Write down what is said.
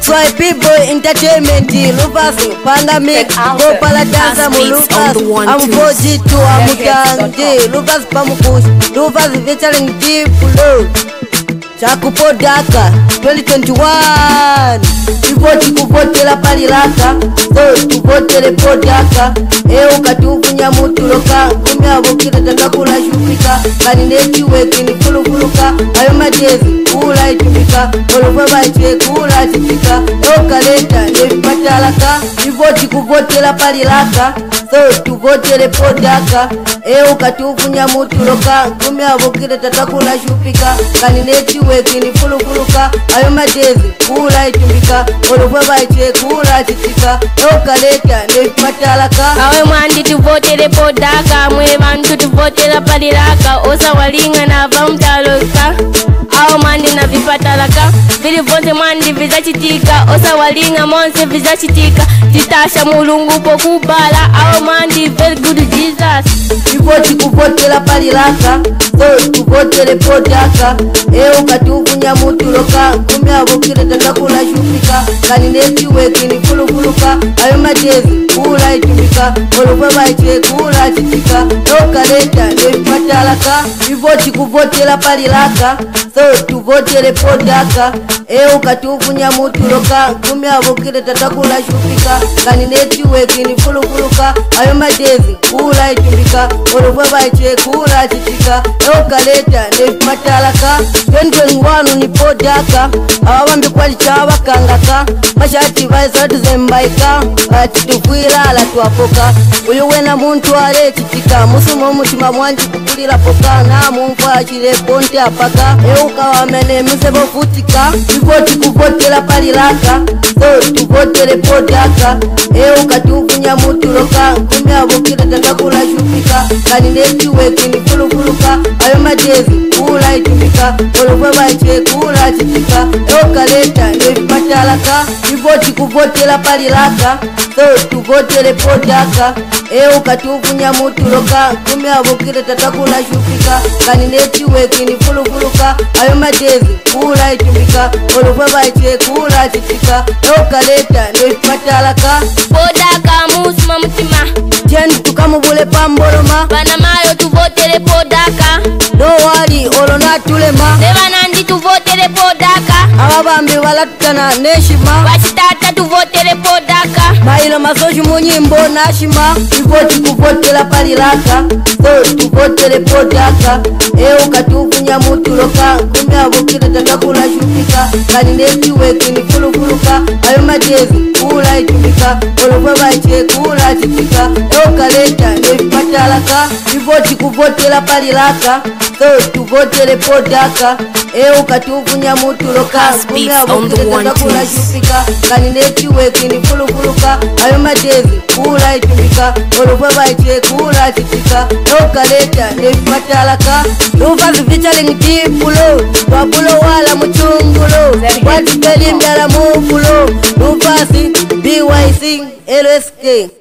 XYP Boy Entertainment, Lucas, Pandemic, Go Paladanza, Lucas, I'm 42, I'm Mutangi, Lucas Pamukush, Lucas featuring Deep Blue, Chakupodaka, 2021. Tivoti kuvotela palilaka, so tuvotele podaka. Ukatufunya mutuloka, kumyavukile tatakula shupika. Kanineti weki ni fulufuluka, ayo majezi kula itumika. Olufwe bache kula chitika, kaleta nevipatalaka. Tivoti kuvotela palilaka, so tuvotele podaka. Ukatufunya mutuloka, kumyavukile tatakula shupika. Kanineti weki ni fulufuluka, ayo majezi kula itumika. Olufwe bache kula chitika, kaleta nevipatalaka. Awe mwandi tuvotele podaka, mwe bantu tuvotela palilaka. Osa walinga na vamtaloka, awe mwandi na vipatalaka. Vili vonse mwandi vizachitika, osa walinga monse vizachitika. Titasha mulungu pokubala, awe mwandi very good Jesus. Tivoti kuvotela palilaka, so tuvotele podaka. Ukatufunya mutuloka, kumyavukile tatakula shupika. Kanineti weki ni fulufuluka, ayo majezi kula itumika. Olufwe bache kula chitika, kaleta nevipatalaka. Tivoti kuvotela palilaka, so tuvotele podaka. Ukatufunya mutuloka, kumyavukile tatakula shupika. Kanineti weki ni fulufuluka, ayo majezi kula itumika. Olufwe bache kula chitika, kaleta nevipatalaka. 2021 ni podaka, awambi kwali chabakangaka. Mashati vaisa tuzembaika, titukwila ala tuapoka. Uyu wena muntu ale chitika, musumo mutima mwanji kukulila poka. Na mumfu achile ponte apaka, ukawamene misebo futika. Tivoti kuvotela palilaka, so tuvotele podaka. Ukatufunya mutuloka, kumyavukile tatakula shupika. Kanineti weki ni fulufuluka, ayo majezi kula itumika. Olufwe bache kula chitika, kaleta nevipatalaka. Tivoti kuvotela palilaka, so tuvotele podaka. Ukatufunya mutuloka, kumyavukile tatakula shupika. Kanineti weki ni fulufuluka, ayo majezi kula itumika. Olufwe bache kula chitika, kaleta nevipatalaka. Podaka musuma mutima, Jen tukamubule pamboloma. bana mayo tuvotele podaka. No wali olona tulema, Deva nandi tuvotele podaka. ababambi balatutana neshima. Bachitata tuvotele podaka. Mailo masoji munyimbo nashima. Tivoti kuvotela palilaka, so tuvotele podaka. Ukatufunya mutuloka, kumyavukile tatakula shupika. Kanineti weki ni fulufuluka, ayo majezi kula itumika. Olufwe bache kula chitika, kaleta nevipatalaka. Tivoti kuvotela palilaka, so tuvotele podaka. Ukatufunya mutuloka, kumyavukile tatakula shupika. Kanineti weki ni fulufuluka, ayo majezi kula itumika. Olufwe bache kula chitika, kaleta nevipatalaka. Lucas featuring Deep Blue, Wabulo wala muchungulo. Wati keli mdala mufulo, Lucas BYC LSK.